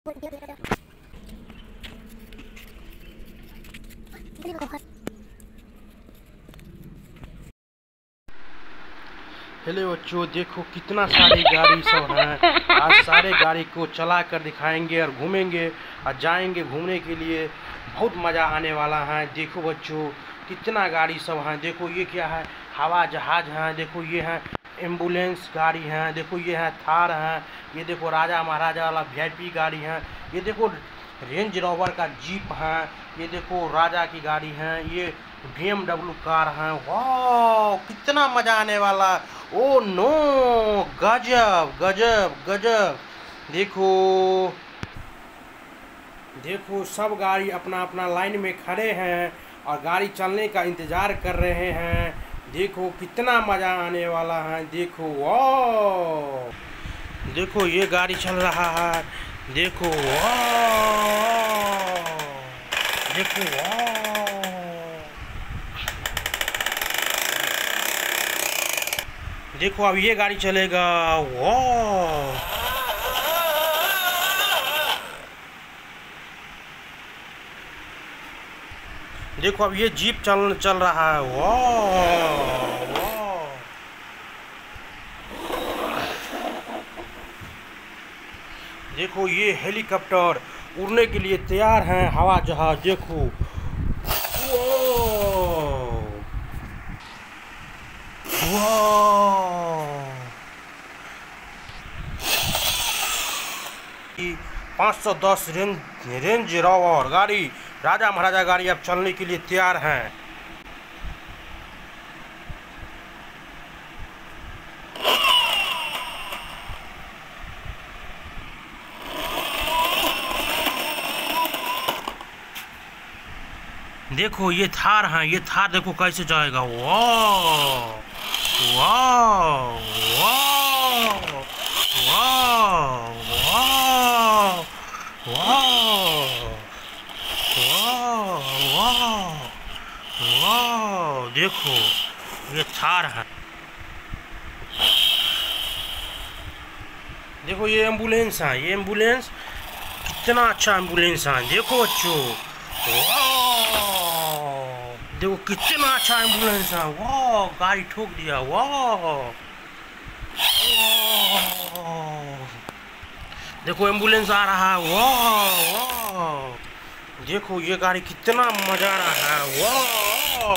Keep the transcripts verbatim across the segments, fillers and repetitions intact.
Hello बच्चों, देखो कितना सारी गाड़ी सब हैं। आज सारे गाड़ी को चला कर दिखाएंगे और घूमेंगे और जाएंगे घूमने के लिए। बहुत मज़ा आने वाला है। देखो बच्चों कितना गाड़ी सब हैं। देखो ये क्या है, हवा जहाज है। देखो ये है एम्बुलेंस गाड़ी है। देखो ये है थार है। ये देखो राजा महाराजा वाला वी आई पी गाड़ी है। ये देखो रेंज रोवर का जीप है। ये देखो राजा की गाड़ी है। ये बी एम डब्ल्यू कार है। वाह कितना मजा आने वाला। ओ नो, गजब गजब गजब। देखो देखो सब गाड़ी अपना अपना लाइन में खड़े हैं और गाड़ी चलने का इंतजार कर रहे हैं। देखो कितना मजा आने वाला है। देखो वाह, देखो ये गाड़ी चल रहा है। देखो वाह, देखो वाह, देखो अब ये गाड़ी चलेगा। वाह, देखो अब ये जीप चल चल रहा है। वाह वाह, देखो ये हेलीकॉप्टर उड़ने के लिए तैयार हैं। हवा जहाज देखो। पाँच सौ दस रेंज रेंज रोवर गाड़ी, राजा महाराजा गाड़ी अब चलने के लिए तैयार हैं। देखो ये थार है। ये थार देखो कैसे जाएगा। वाह वाह वाह वाह वाह वाह वाह वाह, देखो ये थार है। देखो ये एम्बुलेंस है। ये एम्बुलेंस कितना अच्छा एम्बुलेंस है। देखो बच्चों, देखो कितना अच्छा एम्बुलेंस है। वाह, गाड़ी ठोक दिया। वाह, देखो एम्बुलेंस आ रहा है। वाह वाह, देखो ये गाड़ी कितना मजा आ रहा है। वाह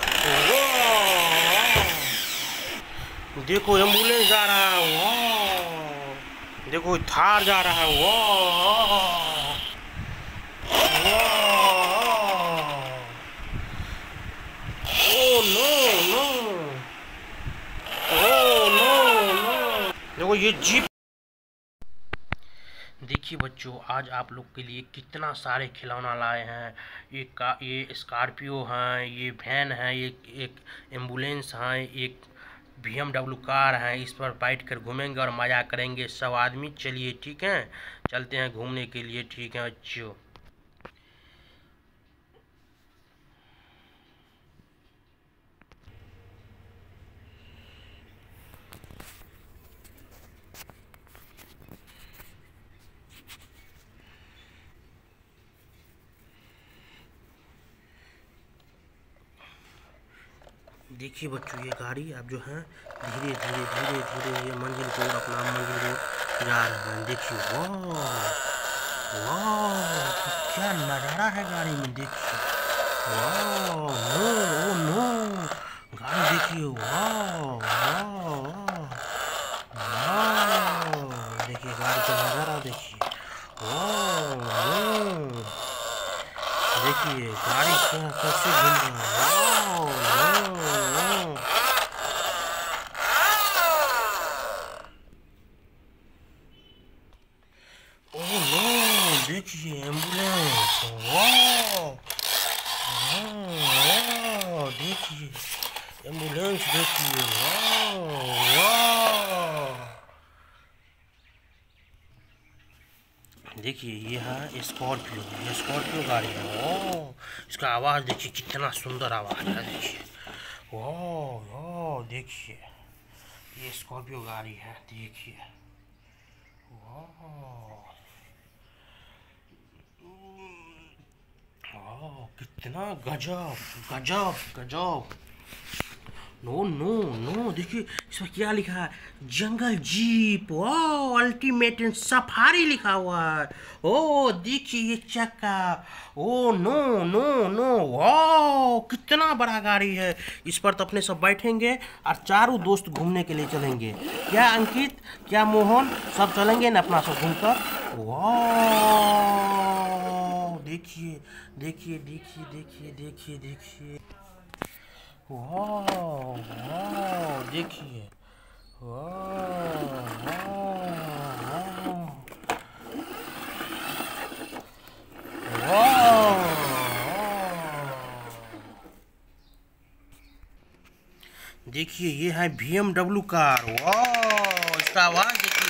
वाह, देखो एम्बुलेंस जा रहा है। वाह, देखो थार जा रहा है। वाह देखो ये जीप। देखिए बच्चों, आज आप लोग के लिए कितना सारे खिलौना लाए हैं। ये का ये स्कॉर्पियो है, ये वैन है, ये एक एम्बुलेंस है, एक बी एम डब्ल्यू कार है। इस पर बैठ कर घूमेंगे और मज़ा करेंगे सब आदमी। चलिए ठीक है, चलते हैं घूमने के लिए। ठीक है बच्चों। देखिए बच्चों, ये गाड़ी अब जो है धीरे धीरे धीरे धीरे ये मंजिल को अपना मंजिल को जा रहा है। देखिए वाह वाह, क्या नज़ारा है गाड़ी में। देखिए वाह, नो ओ नो, गाड़ी देखिए। वाह वाह वाह, देखिए गाड़ी का नज़ारा देखिए। वाह, देखिए गाड़ी कैसे घूम रहा है। देखिए एम्बुलेंस। वाह वाह, देखिए एम्बुलेंस देखिए। वाह वाह, देखिए ये है स्कॉर्पियो। ये स्कॉर्पियो गाड़ी है। वाह, इसका आवाज़ देखिए कितना सुंदर आवाज़ है। देखिए वाह वाह, देखिए ये स्कॉर्पियो गाड़ी है। देखिए वाह, कितना गजब गजब गजब। नो नो नो, देखिए इसमें क्या लिखा है, जंगल जीप, वाह अल्टीमेट एंड सफारी लिखा हुआ है। ओ देखिए ये चक्का, ओ नो नो नो, वाह कितना बड़ा गाड़ी है। इस पर तो अपने सब बैठेंगे और चारों दोस्त घूमने के लिए चलेंगे। क्या अंकित, क्या मोहन, सब चलेंगे ना अपना सब घूमकर। वाह देखिए देखिए देखिए देखिए देखिए देखिए, वाह वाह देखिए, वाह वाह वाह। देखिए ये है बी एम डब्ल्यू कार, वाह इसका आवाज देखिए,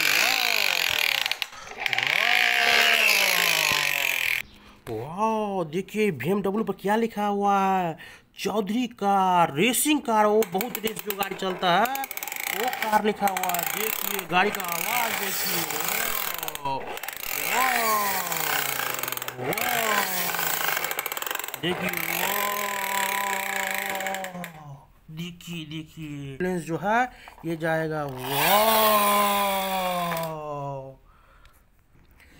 वाह वाह। देखिए बी एम डब्ल्यू पर क्या लिखा हुआ है, चौधरी कार रेसिंग कार, वो बहुत रेस जो गाड़ी चलता है वो कार लिखा हुआ है। देखिए गाड़ी का आवाज देखिए, वाह वाह वाह। देखिए वाह, देखिए देखिए एम्बुलेंस जो है ये जाएगा, वाह।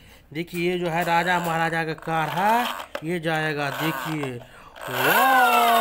देखिए ये जो है राजा महाराजा का कार है, ये जाएगा देखिए, वाह।